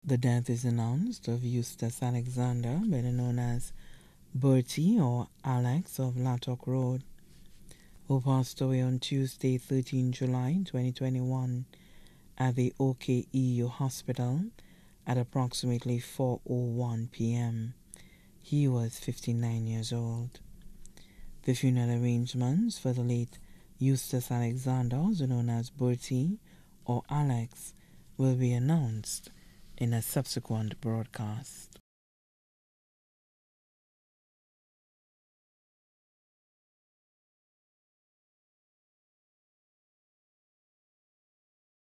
The death is announced of Eustace Alexander, better known as Bertie or Alex of Lattock Road, who passed away on Tuesday, 13 July 2021 at the OKEU Hospital at approximately 4:01 p.m. He was 59 years old. The funeral arrangements for the late Eustace Alexander, also known as Bertie or Alex, will be announced in a subsequent broadcast.